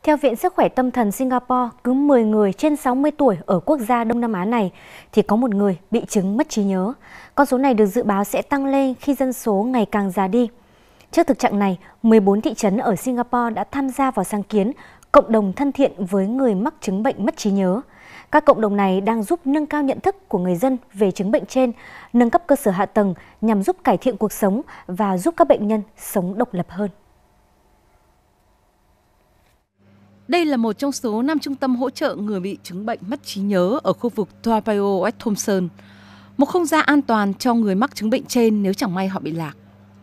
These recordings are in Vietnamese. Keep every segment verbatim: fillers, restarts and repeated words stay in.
Theo Viện Sức khỏe Tâm thần Singapore, cứ mười người trên sáu mươi tuổi ở quốc gia Đông Nam Á này thì có một người bị chứng mất trí nhớ. Con số này được dự báo sẽ tăng lên khi dân số ngày càng già đi. Trước thực trạng này, mười bốn thị trấn ở Singapore đã tham gia vào sáng kiến cộng đồng thân thiện với người mắc chứng bệnh mất trí nhớ. Các cộng đồng này đang giúp nâng cao nhận thức của người dân về chứng bệnh trên, nâng cấp cơ sở hạ tầng nhằm giúp cải thiện cuộc sống và giúp các bệnh nhân sống độc lập hơn. Đây là một trong số năm trung tâm hỗ trợ người bị chứng bệnh mất trí nhớ ở khu vực Toa Payoh, West Thomson, một không gian an toàn cho người mắc chứng bệnh trên nếu chẳng may họ bị lạc.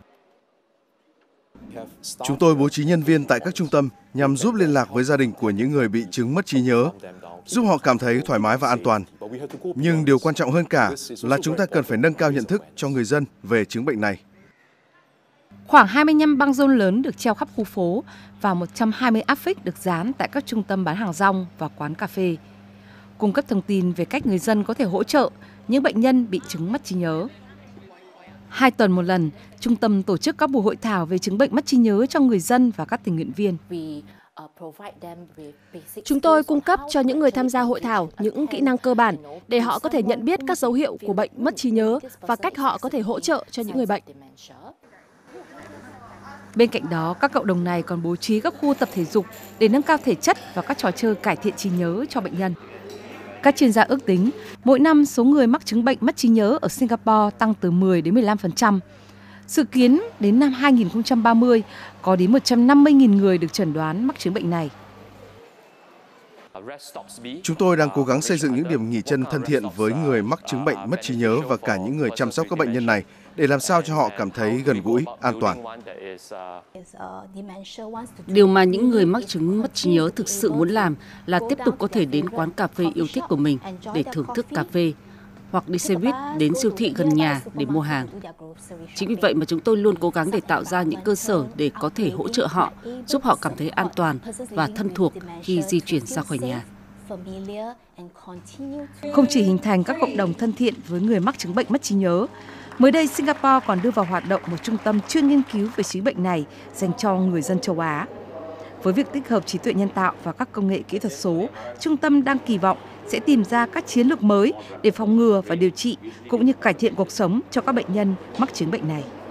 Chúng tôi bố trí nhân viên tại các trung tâm nhằm giúp liên lạc với gia đình của những người bị chứng mất trí nhớ, giúp họ cảm thấy thoải mái và an toàn. Nhưng điều quan trọng hơn cả là chúng ta cần phải nâng cao nhận thức cho người dân về chứng bệnh này. Khoảng hai mươi lăm băng rôn lớn được treo khắp khu phố và một trăm hai mươi áp phích được dán tại các trung tâm bán hàng rong và quán cà phê, cung cấp thông tin về cách người dân có thể hỗ trợ những bệnh nhân bị chứng mất trí nhớ. Hai tuần một lần, trung tâm tổ chức các buổi hội thảo về chứng bệnh mất trí nhớ cho người dân và các tình nguyện viên. Chúng tôi cung cấp cho những người tham gia hội thảo những kỹ năng cơ bản để họ có thể nhận biết các dấu hiệu của bệnh mất trí nhớ và cách họ có thể hỗ trợ cho những người bệnh. Bên cạnh đó, các cộng đồng này còn bố trí các khu tập thể dục để nâng cao thể chất và các trò chơi cải thiện trí nhớ cho bệnh nhân. Các chuyên gia ước tính, mỗi năm số người mắc chứng bệnh mất trí nhớ ở Singapore tăng từ mười đến mười lăm phần trăm. Dự kiến đến năm hai nghìn không trăm ba mươi, có đến một trăm năm mươi nghìn người được chẩn đoán mắc chứng bệnh này. Chúng tôi đang cố gắng xây dựng những điểm nghỉ chân thân thiện với người mắc chứng bệnh mất trí nhớ và cả những người chăm sóc các bệnh nhân này để làm sao cho họ cảm thấy gần gũi, an toàn. Điều mà những người mắc chứng mất trí nhớ thực sự muốn làm là tiếp tục có thể đến quán cà phê yêu thích của mình để thưởng thức cà phê, hoặc đi xe buýt đến siêu thị gần nhà để mua hàng. Chính vì vậy mà chúng tôi luôn cố gắng để tạo ra những cơ sở để có thể hỗ trợ họ, giúp họ cảm thấy an toàn và thân thuộc khi di chuyển ra khỏi nhà. Không chỉ hình thành các cộng đồng thân thiện với người mắc chứng bệnh mất trí nhớ, mới đây Singapore còn đưa vào hoạt động một trung tâm chuyên nghiên cứu về chứng bệnh này dành cho người dân châu Á. Với việc tích hợp trí tuệ nhân tạo và các công nghệ kỹ thuật số, trung tâm đang kỳ vọng sẽ tìm ra các chiến lược mới để phòng ngừa và điều trị cũng như cải thiện cuộc sống cho các bệnh nhân mắc chứng bệnh này.